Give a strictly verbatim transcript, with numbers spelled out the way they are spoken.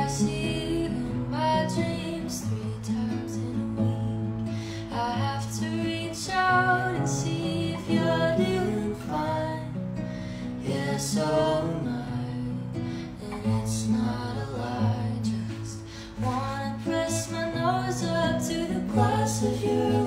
see you in my dreams three times in a week. I have to reach out and see if you're doing fine. Yeah, so am I, and it's not a lie. Just wanna press my nose up to the glass of your